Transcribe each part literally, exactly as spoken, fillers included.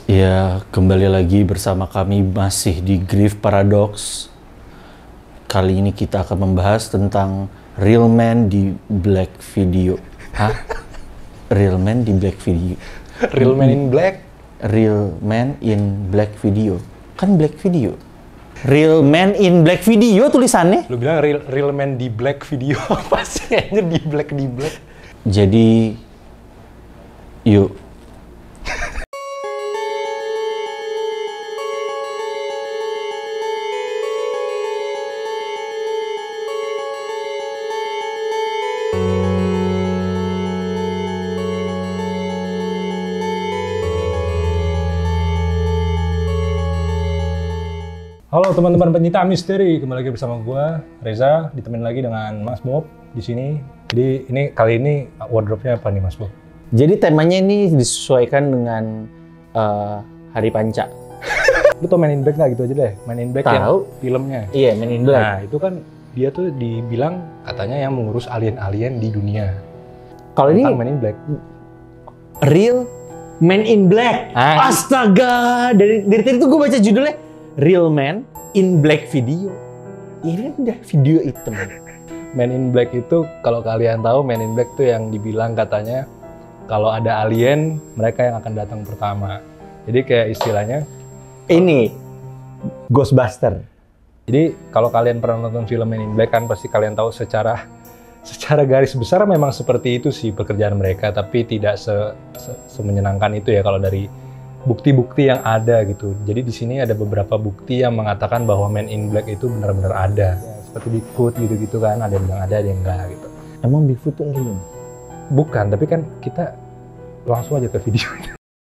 Ya, kembali lagi bersama kami masih di Grief Paradox. Kali ini kita akan membahas tentang Real Man di Black Video. Hah? Real Man di Black Video? Real Man in Black? Real Man in Black Video. Kan Black Video. Real Man in Black Video tulisannya. Lu bilang Real, real Man di Black Video apa sih? Kayaknya di Black di Black. Jadi, yuk. Halo teman-teman pencinta misteri, kembali lagi bersama gua Reza, ditemenin lagi dengan Mas Bob di sini. Jadi ini kali ini wardrobe-nya apa nih Mas Bob? Jadi temanya ini disesuaikan dengan uh, Hari Panca. Lu tau Man in Black nggak gitu aja deh? Man in Black Tahu. yang filmnya. Iya, Man in Black. Nah itu kan dia tuh dibilang katanya yang mengurus alien-alien di dunia. Kalau ini Man in Black. Real Man in Black. Ah. Astaga, dari dari tadi tuh gue baca judulnya Real Man in Black Video. Ini kan udah video hitam. Man in Black itu kalau kalian tahu, Man in Black tuh yang dibilang katanya kalau ada alien mereka yang akan datang pertama. Jadi kayak istilahnya Ini Ghostbuster. Jadi kalau kalian pernah nonton film Man in Black kan pasti kalian tahu secara secara garis besar memang seperti itu sih pekerjaan mereka, tapi tidak se, se, semenyenangkan itu ya kalau dari bukti-bukti yang ada gitu. Jadi di sini ada beberapa bukti yang mengatakan bahwa Man in Black itu benar-benar ada. Ya, seperti Bigfoot gitu-gitu kan, ada yang bilang ada, ada yang enggak gitu. Emang Bigfoot tuh alien? Bukan, tapi kan kita langsung aja ke video.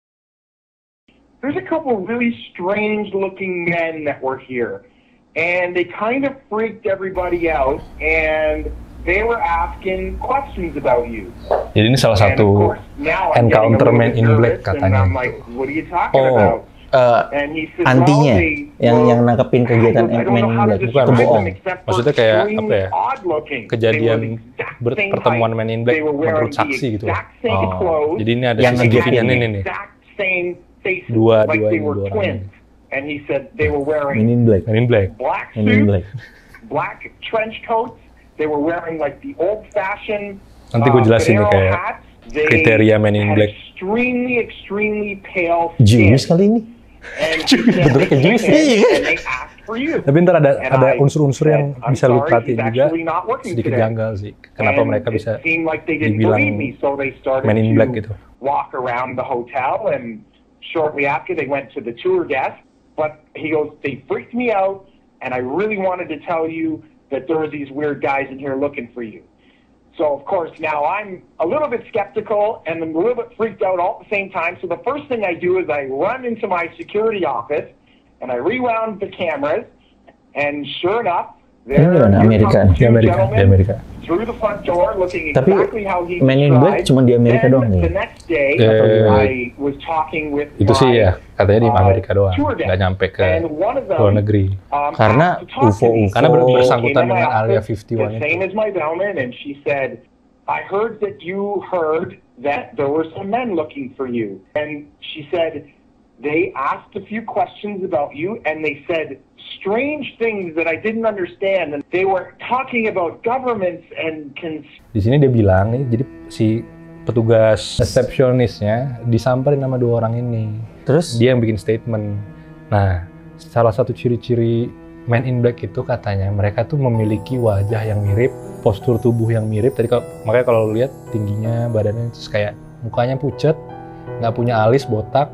There's a couple really strange looking men that were here, and they kind of freaked everybody out, and they were asking questions about you. Jadi ini salah And of satu course, now I'm getting a encounter little Man bit in Black nervous, and katanya. I'm like, what are you talking Oh, about? uh, And he said, antinya well, they- yang well, yang nangkepin kegiatan I don't Man know in how to Black. bukan, describe Itu them bohong. except for Maksudnya kayak extremely apa ya, odd looking. kejadian They were the exact ber- same pertemuan height. Man in Black They were wearing menurut saksi the gitu. exact same Oh, clothes. Jadi ini ada Yang C C T V-nya nge-gap nih ini. nih nih. exact same faces, Dua- like dua they ini, were dua orang twins. And he said they were wearing Man in Black. Man in Black. black Man in suits, Black. black trench coats. They were wearing like the old-fashioned Nanti gue uh, jelasin nih banero kayak hats. They kriteria Man in had Black. Extremely, extremely pale skin. Genius kali ini. And he said Bentuknya kayak they genius. came in Iya. and they asked for you. Tapi ntar ada And ada I unsur-unsur yang said, "I'm bisa lu sorry, perhatiin he's juga actually not working sedikit today." janggal sih. Kenapa And mereka bisa it seemed like they didn't dibilang believe me, so they started Man in to Black gitu. walk around the hotel, and shortly after they went to the tour desk. But he goes, they freaked me out, and I really wanted to tell you that there were these weird guys in here looking for you. So of course now I'm a little bit skeptical and I'm a little bit freaked out all at the same time. So the first thing I do is I run into my security office and I rewound the cameras, and sure enough, there Ini di mana? here Amerika. comes Di two Amerika, gentlemen di Amerika. through the front door looking Tapi exactly how he Man in Black described. cuma di Amerika Then doang nih. the next day, Eh, I was talking with Itu sih my, ya, katanya di uh, Amerika doang, tour desk. nggak nyampe ke And one of them, luar negeri. um, Karena asked to talk to me. U F O Karena ber- She bersangkutan came in my dengan Area office, fifty-one the same itu. as my bellman, and she said, I heard that you heard that there were some men looking for you. And she said, they asked a few questions about you, and they said strange things that I didn't understand. And they were talking about governments and cons- Di sini dia bilang nih, jadi si petugas resepsionisnya disamperin sama dua orang ini. Terus Dia yang bikin statement. Nah, salah satu ciri-ciri Man in Black itu katanya mereka tuh memiliki wajah yang mirip, postur tubuh yang mirip. Tadi kalau, makanya kalau lu lihat tingginya, badannya terus kayak mukanya pucet, nggak punya alis, botak,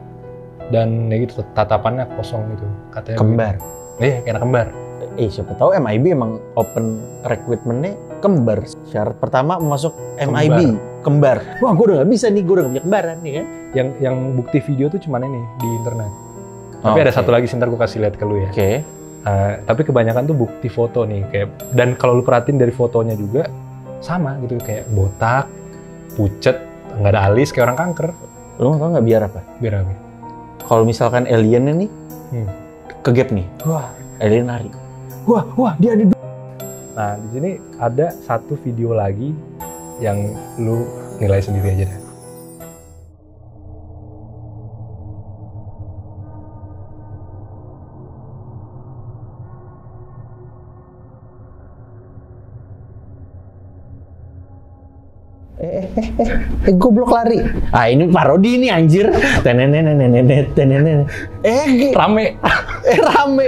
dan ya gitu tatapannya kosong gitu. Katanya kembar. begitu. Iya, kayak anak kembar. Eh, siapa tahu M I B emang open recruitment-nya kembar. Syarat pertama masuk M I B, kembar. Wah, gue udah gak bisa nih, gue udah gak punya kembaran nih kan. Yang yang bukti video tuh cuman ini di internet. Oh, Tapi ada oke. satu lagi, sebentar gue kasih lihat ke lu ya. Oke. Uh, tapi kebanyakan tuh bukti foto nih kayak, dan kalau lu perhatiin dari fotonya juga sama gitu, kayak botak, pucet, nggak ada alis, kayak orang kanker. Lu tau nggak biar apa? Biar apa? Kalau misalkan aliennya nih Hmm. kegap nih, wah alien lari. Wah, wah dia ada. Nah di sini ada satu video lagi yang lu nilai sendiri aja deh. Eh, eh, eh, eh, goblok lari. Ah ini parodi nih anjir. Tenenenenenet, tenenenet. Eh, Rame. eh rame.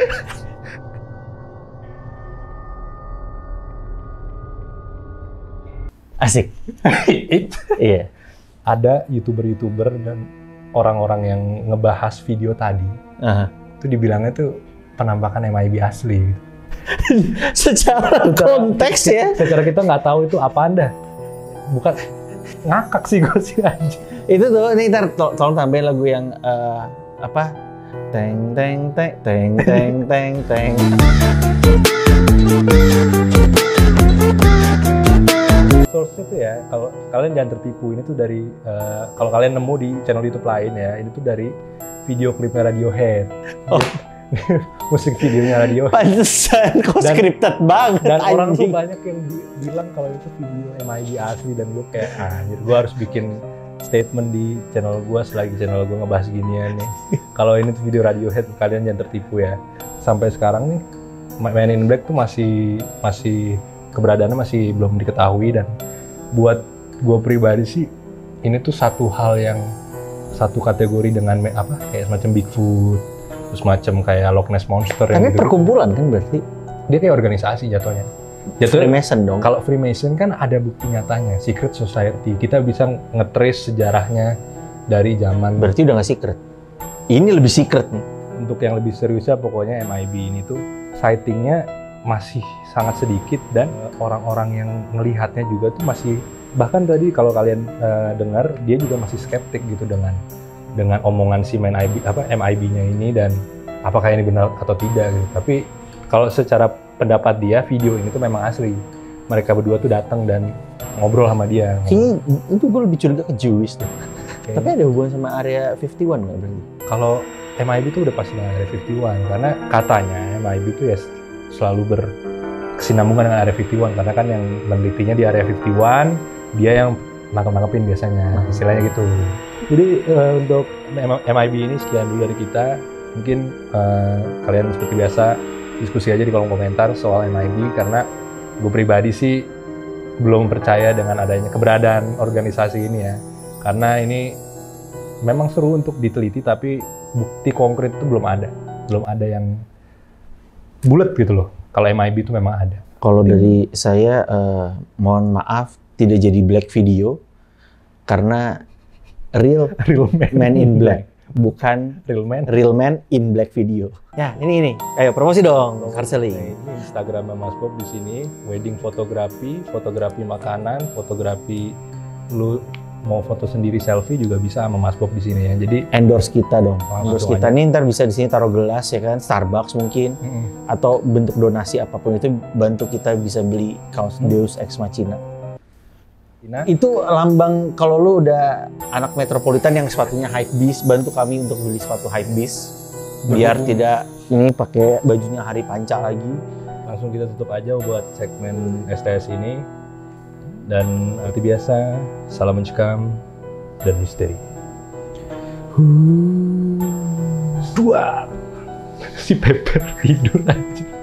Asik. Iya. Ada youtuber-youtuber dan orang-orang yang ngebahas video tadi. Aha. Itu dibilangnya tuh penampakan M I B asli. Secara konteks ya. Secara kita nggak tahu itu apa anda. Bukan ngakak sih gue sih aja. Itu tuh, ini ntar to tolong tambahin lagu yang uh, apa? Teng teng teng teng teng teng teng. Source itu ya, kalau kalian jangan tertipu, ini tuh dari uh, kalau kalian nemu di channel YouTube lain ya, ini tuh dari video klipnya Radiohead. Oh. Musik videonya Radiohead. Pantesan kok scripted banget. Dan anjing. orang tuh banyak yang bi- bilang kalau itu video M I B asli, dan gue kayak anjir, gue harus bikin statement di channel gue selagi channel gue ngebahas ginian nih. Kalau ini tuh video Radiohead, kalian jangan tertipu ya. Sampai sekarang nih Men in Black tuh masih masih keberadaannya masih belum diketahui, dan buat gue pribadi sih ini tuh satu hal yang satu kategori dengan apa kayak semacam Bigfoot, terus macam kayak Loch Ness Monster. Tapi yang perkumpulan kan berarti? Dia kayak organisasi jatuhnya. Jatuhnya Freemason dong. Kalau Freemason kan ada bukti nyatanya, secret society. Kita bisa nge-trace sejarahnya dari zaman. Berarti udah nggak secret. Ini lebih secret nih. Untuk yang lebih seriusnya pokoknya M I B ini tuh sightingnya masih sangat sedikit, dan orang-orang yang melihatnya juga tuh masih, bahkan tadi kalau kalian uh, dengar dia juga masih skeptik gitu dengan dengan omongan si M I B apa M I B-nya ini, dan apakah ini benar atau tidak gitu. Tapi kalau secara pendapat dia, video ini tuh memang asli. Mereka berdua tuh datang dan ngobrol sama dia. Kayaknya itu gue lebih curiga ke Jewish tuh. Okay. Tapi ada hubungan sama area lima puluh satu nggak berarti? Kalau M I B itu udah pasti dengan area lima puluh satu, karena katanya M I B itu ya selalu berkesinambungan dengan area lima puluh satu, karena kan yang menelitinya di area lima puluh satu, dia yang nangkep-nangkepin biasanya, istilahnya gitu. Jadi uh, untuk M I B ini sekian dulu dari kita. Mungkin uh, kalian seperti biasa diskusi aja di kolom komentar soal M I B, karena gue pribadi sih belum percaya dengan adanya keberadaan organisasi ini ya. Karena ini memang seru untuk diteliti, tapi bukti konkret itu belum ada. Belum ada yang bulat gitu loh. Kalau M I B itu memang ada. Kalau dari saya, uh, mohon maaf tidak jadi black video karena real, real man, man in black, bukan real man, real man in black video. Ya ini ini, ayo promosi dong, Karseli. Nah, ini Instagramnya Mas Bob di sini, wedding fotografi, fotografi makanan, fotografi lu mau foto sendiri selfie juga bisa sama Mas Bob di sini ya. Jadi endorse kita dong. Oh, endorse kita nih, ntar bisa di sini taruh gelas ya kan, Starbucks mungkin, mm-hmm. atau bentuk donasi apapun itu, bantu kita bisa beli kaos mm-hmm. Deus Ex Machina. Nah, itu lambang kalau lu udah anak metropolitan yang sepatunya Hypebeast, bantu kami untuk beli sepatu Hypebeast biar mm-hmm. tidak ini pakai bajunya Hari Panca lagi. Langsung kita tutup aja buat segmen S T S ini. Dan seperti biasa, salam mencekam dan misteri. Dua, si Pepper tidur aja.